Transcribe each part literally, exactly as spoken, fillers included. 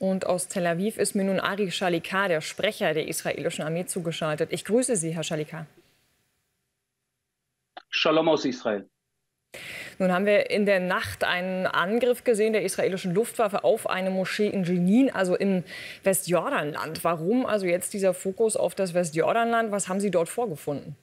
Und aus Tel Aviv ist mir nun Ari Shalika, der Sprecher der israelischen Armee, zugeschaltet. Ich grüße Sie, Herr Shalika. Shalom aus Israel. Nun haben wir in der Nacht einen Angriff gesehen der israelischen Luftwaffe auf eine Moschee in Jenin, also im Westjordanland. Warum also jetzt dieser Fokus auf das Westjordanland? Was haben Sie dort vorgefunden?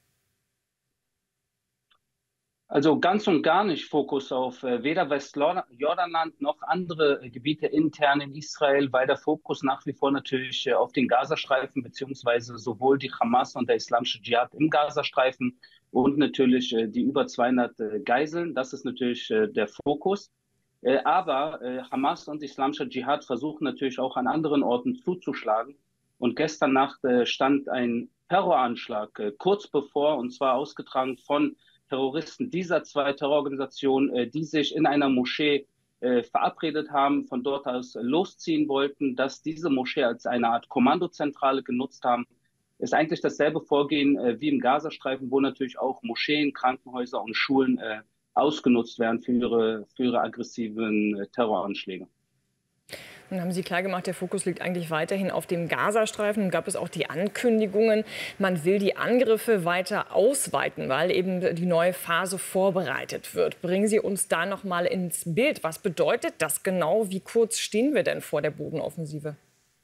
Also ganz und gar nicht Fokus auf äh, weder Westjordanland noch andere äh, Gebiete intern in Israel, weil der Fokus nach wie vor natürlich äh, auf den Gazastreifen beziehungsweise sowohl die Hamas und der Islamische Dschihad im Gazastreifen und natürlich äh, die über zweihundert äh, Geiseln. Das ist natürlich äh, der Fokus. Äh, aber äh, Hamas und Islamischer Dschihad versuchen natürlich auch an anderen Orten zuzuschlagen. Und gestern Nacht äh, stand ein Terroranschlag äh, kurz bevor, und zwar ausgetragen von Terroristen dieser zwei Terrororganisationen, äh, die sich in einer Moschee äh, verabredet haben, von dort aus losziehen wollten, dass diese Moschee als eine Art Kommandozentrale genutzt haben, ist eigentlich dasselbe Vorgehen äh, wie im Gazastreifen, wo natürlich auch Moscheen, Krankenhäuser und Schulen äh, ausgenutzt werden für ihre, für ihre aggressiven äh, Terroranschläge. Nun haben Sie klargemacht, der Fokus liegt eigentlich weiterhin auf dem Gazastreifen. Nun gab es auch die Ankündigungen, man will die Angriffe weiter ausweiten, weil eben die neue Phase vorbereitet wird. Bringen Sie uns da noch mal ins Bild. Was bedeutet das genau? Wie kurz stehen wir denn vor der Bodenoffensive?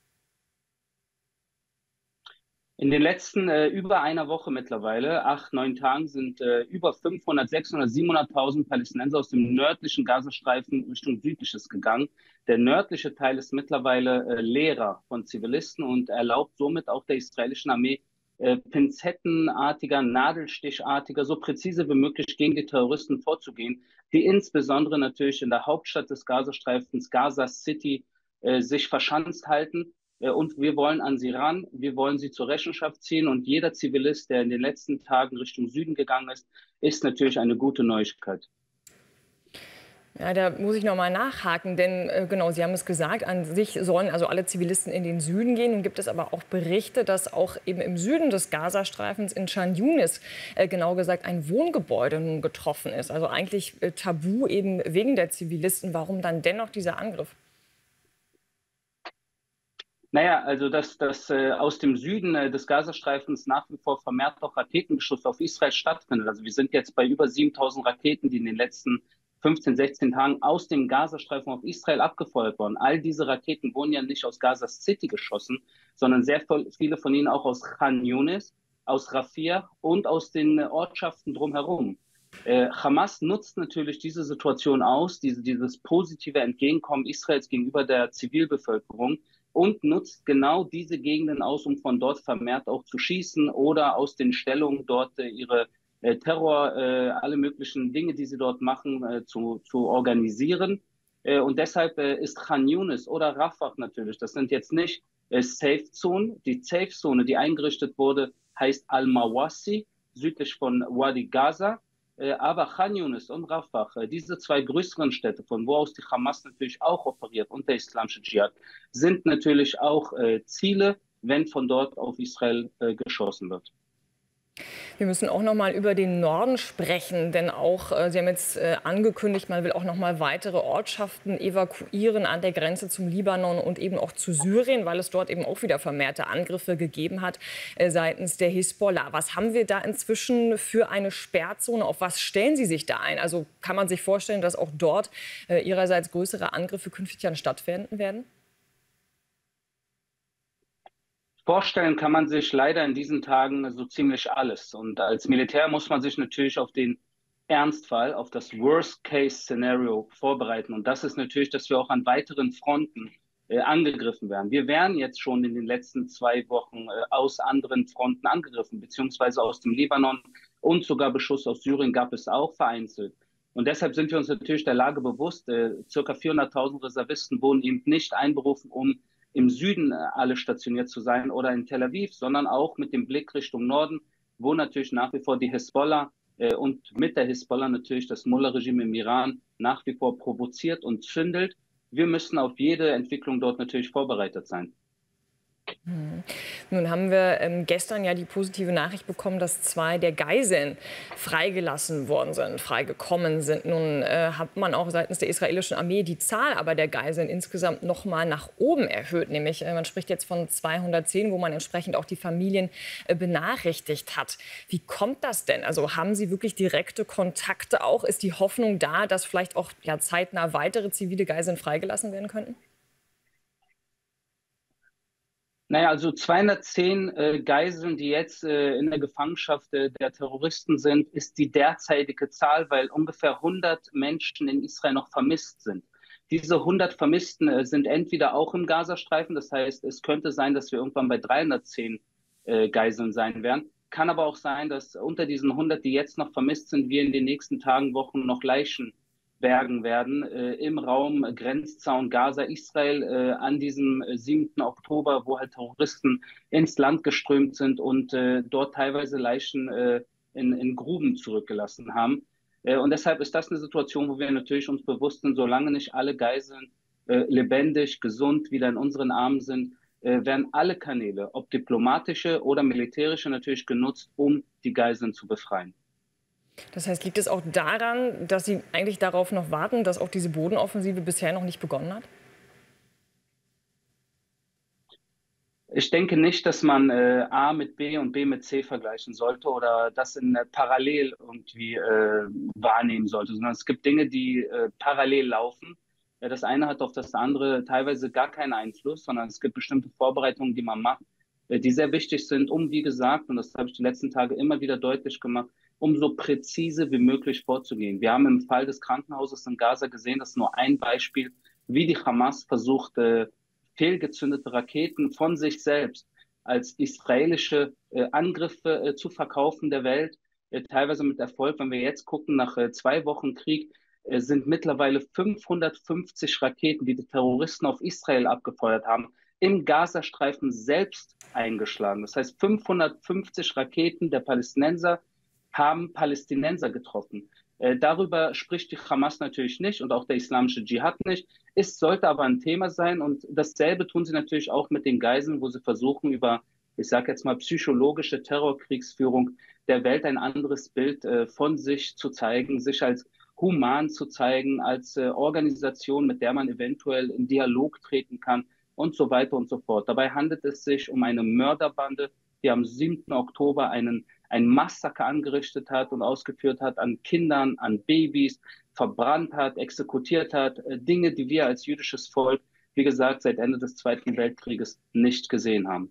In den letzten äh, über einer Woche mittlerweile, acht, neun Tagen, sind äh, über fünfhundert, sechshundert, siebenhunderttausend Palästinenser aus dem nördlichen Gazastreifen Richtung südliches gegangen. Der nördliche Teil ist mittlerweile äh, leerer von Zivilisten und erlaubt somit auch der israelischen Armee, äh, pinzettenartiger, nadelstichartiger, so präzise wie möglich gegen die Terroristen vorzugehen, die insbesondere natürlich in der Hauptstadt des Gazastreifens, Gaza City, äh, sich verschanzt halten. Und wir wollen an sie ran, wir wollen sie zur Rechenschaft ziehen. Und jeder Zivilist, der in den letzten Tagen Richtung Süden gegangen ist, ist natürlich eine gute Neuigkeit. Ja, da muss ich noch mal nachhaken, denn äh, genau, Sie haben es gesagt, an sich sollen also alle Zivilisten in den Süden gehen. Nun gibt es aber auch Berichte, dass auch eben im Süden des Gazastreifens in Chan Yunis, äh, genau gesagt, ein Wohngebäude nun getroffen ist. Also eigentlich äh, tabu eben wegen der Zivilisten. Warum dann dennoch dieser Angriff? Naja, also dass, dass äh, aus dem Süden äh, des Gazastreifens nach wie vor vermehrt auch Raketenbeschuss auf Israel stattfindet. Also wir sind jetzt bei über siebentausend Raketen, die in den letzten fünfzehn, sechzehn Tagen aus dem Gazastreifen auf Israel abgefeuert wurden. All diese Raketen wurden ja nicht aus Gaza City geschossen, sondern sehr viele von ihnen auch aus Khan Yunis, aus Rafah und aus den äh, Ortschaften drumherum. Äh, Hamas nutzt natürlich diese Situation aus, diese, dieses positive Entgegenkommen Israels gegenüber der Zivilbevölkerung, und nutzt genau diese Gegenden aus, um von dort vermehrt auch zu schießen oder aus den Stellungen dort äh, ihre äh, Terror, äh, alle möglichen Dinge, die sie dort machen, äh, zu, zu organisieren. Äh, und deshalb äh, ist Khan Yunis oder Rafah natürlich, das sind jetzt nicht äh, Safe-Zonen. Die Safe-Zone, die eingerichtet wurde, heißt Al-Mawasi, südlich von Wadi Gaza. Aber Khan Yunis und Rafah, diese zwei größeren Städte, von wo aus die Hamas natürlich auch operiert und der Islamische Dschihad, sind natürlich auch äh, Ziele, wenn von dort auf Israel äh, geschossen wird. Wir müssen auch noch mal über den Norden sprechen, denn auch äh, Sie haben jetzt äh, angekündigt, man will auch noch mal weitere Ortschaften evakuieren an der Grenze zum Libanon und eben auch zu Syrien, weil es dort eben auch wieder vermehrte Angriffe gegeben hat äh, seitens der Hisbollah. Was haben wir da inzwischen für eine Sperrzone? Auf was stellen Sie sich da ein? Also kann man sich vorstellen, dass auch dort äh, ihrerseits größere Angriffe künftig dann stattfinden werden? Vorstellen kann man sich leider in diesen Tagen so ziemlich alles. Und als Militär muss man sich natürlich auf den Ernstfall, auf das Worst-Case-Szenario vorbereiten. Und das ist natürlich, dass wir auch an weiteren Fronten äh, angegriffen werden. Wir werden jetzt schon in den letzten zwei Wochen äh, aus anderen Fronten angegriffen, beziehungsweise aus dem Libanon, und sogar Beschuss aus Syrien gab es auch vereinzelt. Und deshalb sind wir uns natürlich der Lage bewusst, äh, circa vierhunderttausend Reservisten wurden eben nicht einberufen, um im Süden alle stationiert zu sein oder in Tel Aviv, sondern auch mit dem Blick Richtung Norden, wo natürlich nach wie vor die Hisbollah äh, und mit der Hisbollah natürlich das Mullah-Regime im Iran nach wie vor provoziert und zündelt. Wir müssen auf jede Entwicklung dort natürlich vorbereitet sein. Nun haben wir ähm, gestern ja die positive Nachricht bekommen, dass zwei der Geiseln freigelassen worden sind, freigekommen sind. Nun äh, hat man auch seitens der israelischen Armee die Zahl aber der Geiseln insgesamt noch mal nach oben erhöht. Nämlich, äh, man spricht jetzt von zweihundertzehn, wo man entsprechend auch die Familien äh, benachrichtigt hat. Wie kommt das denn? Also haben Sie wirklich direkte Kontakte auch? Ist die Hoffnung da, dass vielleicht auch ja, zeitnah weitere zivile Geiseln freigelassen werden könnten? Naja, also zweihundertzehn äh, Geiseln, die jetzt äh, in der Gefangenschaft äh, der Terroristen sind, ist die derzeitige Zahl, weil ungefähr hundert Menschen in Israel noch vermisst sind. Diese hundert Vermissten äh, sind entweder auch im Gazastreifen, das heißt, es könnte sein, dass wir irgendwann bei dreihundertzehn äh, Geiseln sein werden. Kann aber auch sein, dass unter diesen hundert, die jetzt noch vermisst sind, wir in den nächsten Tagen, Wochen noch Leichen bergen werden äh, im Raum Grenzzaun Gaza-Israel äh, an diesem äh, siebten Oktober, wo halt Terroristen ins Land geströmt sind und äh, dort teilweise Leichen äh, in, in Gruben zurückgelassen haben. Äh, und deshalb ist das eine Situation, wo wir natürlich uns bewusst sind, solange nicht alle Geiseln äh, lebendig, gesund wieder in unseren Armen sind, äh, werden alle Kanäle, ob diplomatische oder militärische, natürlich genutzt, um die Geiseln zu befreien. Das heißt, liegt es auch daran, dass Sie eigentlich darauf noch warten, dass auch diese Bodenoffensive bisher noch nicht begonnen hat? Ich denke nicht, dass man äh, A mit B und B mit C vergleichen sollte oder das in äh, parallel irgendwie äh, wahrnehmen sollte, sondern es gibt Dinge, die äh, parallel laufen. Ja, das eine hat auf das andere teilweise gar keinen Einfluss, sondern es gibt bestimmte Vorbereitungen, die man macht, äh, die sehr wichtig sind, um, wie gesagt, und das habe ich die letzten Tage immer wieder deutlich gemacht, um so präzise wie möglich vorzugehen. Wir haben im Fall des Krankenhauses in Gaza gesehen, das ist nur ein Beispiel, wie die Hamas versucht, äh, fehlgezündete Raketen von sich selbst als israelische äh, Angriffe äh, zu verkaufen der Welt, äh, teilweise mit Erfolg. Wenn wir jetzt gucken, nach äh, zwei Wochen Krieg äh, sind mittlerweile fünfhundertfünfzig Raketen, die die Terroristen auf Israel abgefeuert haben, im Gazastreifen selbst eingeschlagen. Das heißt, fünfhundertfünfzig Raketen der Palästinenser haben Palästinenser getroffen. Äh, darüber spricht die Hamas natürlich nicht und auch der islamische Dschihad nicht. Es sollte aber ein Thema sein und dasselbe tun sie natürlich auch mit den Geiseln, wo sie versuchen, über, ich sage jetzt mal, psychologische Terrorkriegsführung der Welt ein anderes Bild äh, von sich zu zeigen, sich als human zu zeigen, als äh, Organisation, mit der man eventuell in Dialog treten kann und so weiter und so fort. Dabei handelt es sich um eine Mörderbande, die am siebten Oktober einen ein Massaker angerichtet hat und ausgeführt hat an Kindern, an Babys, verbrannt hat, exekutiert hat, Dinge, die wir als jüdisches Volk, wie gesagt, seit Ende des Zweiten Weltkrieges nicht gesehen haben.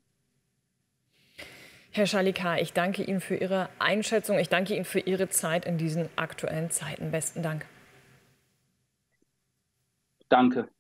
Herr Shalikar, ich danke Ihnen für Ihre Einschätzung. Ich danke Ihnen für Ihre Zeit in diesen aktuellen Zeiten. Besten Dank. Danke.